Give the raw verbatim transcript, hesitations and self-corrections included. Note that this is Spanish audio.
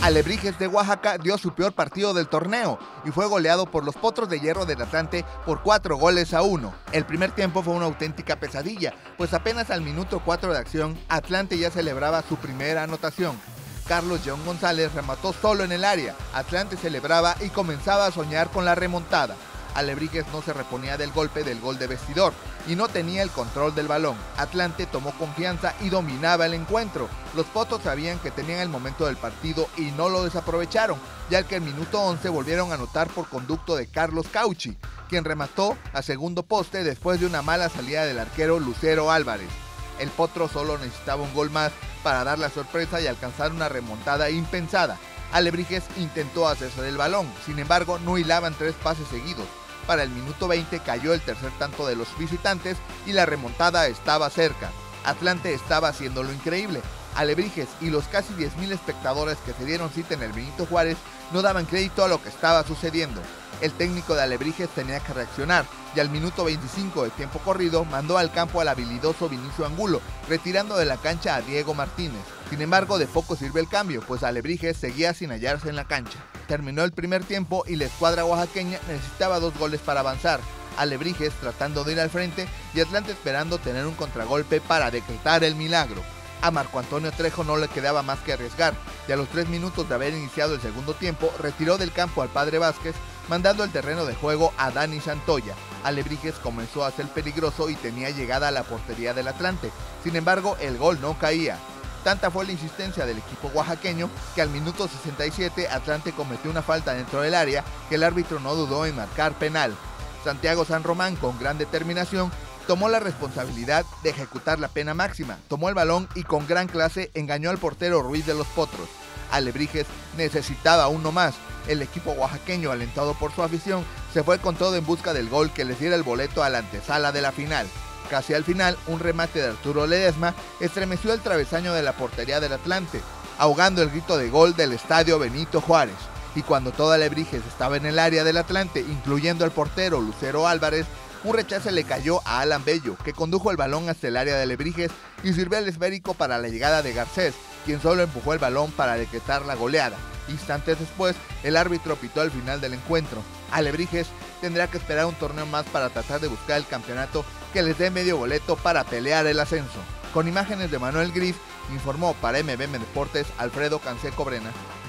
Alebrijes de Oaxaca dio su peor partido del torneo y fue goleado por los Potros de Hierro del Atlante por cuatro goles a uno. El primer tiempo fue una auténtica pesadilla, pues apenas al minuto cuatro de acción, Atlante ya celebraba su primera anotación. Carlos John González remató solo en el área, Atlante celebraba y comenzaba a soñar con la remontada. Alebrijes no se reponía del golpe del gol de vestidor y no tenía el control del balón. Atlante tomó confianza y dominaba el encuentro. Los Potros sabían que tenían el momento del partido y no lo desaprovecharon, ya que al minuto once volvieron a anotar por conducto de Carlos Cauchi, quien remató a segundo poste después de una mala salida del arquero Lucero Álvarez. El Potro solo necesitaba un gol más para dar la sorpresa y alcanzar una remontada impensada. Alebrijes intentó hacerse del balón, sin embargo no hilaban tres pases seguidos. Para el minuto veinte cayó el tercer tanto de los visitantes y la remontada estaba cerca. Atlante estaba haciendo lo increíble. Alebrijes y los casi diez mil espectadores que se dieron cita en el Benito Juárez no daban crédito a lo que estaba sucediendo. El técnico de Alebrijes tenía que reaccionar y al minuto veinticinco de tiempo corrido mandó al campo al habilidoso Vinicio Angulo, retirando de la cancha a Diego Martínez. Sin embargo, de poco sirve el cambio, pues Alebrijes seguía sin hallarse en la cancha. Terminó el primer tiempo y la escuadra oaxaqueña necesitaba dos goles para avanzar. Alebrijes tratando de ir al frente y Atlante esperando tener un contragolpe para decretar el milagro. A Marco Antonio Trejo no le quedaba más que arriesgar, y a los tres minutos de haber iniciado el segundo tiempo, retiró del campo al Padre Vázquez, mandando el terreno de juego a Dani Santoya. Alebrijes comenzó a ser peligroso y tenía llegada a la portería del Atlante, sin embargo el gol no caía. Tanta fue la insistencia del equipo oaxaqueño que al minuto sesenta y siete Atlante cometió una falta dentro del área que el árbitro no dudó en marcar penal. Santiago San Román, con gran determinación, tomó la responsabilidad de ejecutar la pena máxima, tomó el balón y con gran clase engañó al portero Ruiz de los Potros. Alebrijes necesitaba uno más. El equipo oaxaqueño, alentado por su afición, se fue con todo en busca del gol que les diera el boleto a la antesala de la final. Casi al final, un remate de Arturo Ledesma estremeció el travesaño de la portería del Atlante, ahogando el grito de gol del estadio Benito Juárez. Y cuando todo Alebrijes estaba en el área del Atlante, incluyendo al portero Lucero Álvarez, un rechace le cayó a Alan Bello, que condujo el balón hasta el área de Alebrijes y sirvió el esférico para la llegada de Garcés, quien solo empujó el balón para decretar la goleada. Instantes después, el árbitro pitó al final del encuentro. Alebrijes tendrá que esperar un torneo más para tratar de buscar el campeonato que les dé medio boleto para pelear el ascenso. Con imágenes de Manuel Gris, informó para M B M Deportes Alfredo Canseco Brena.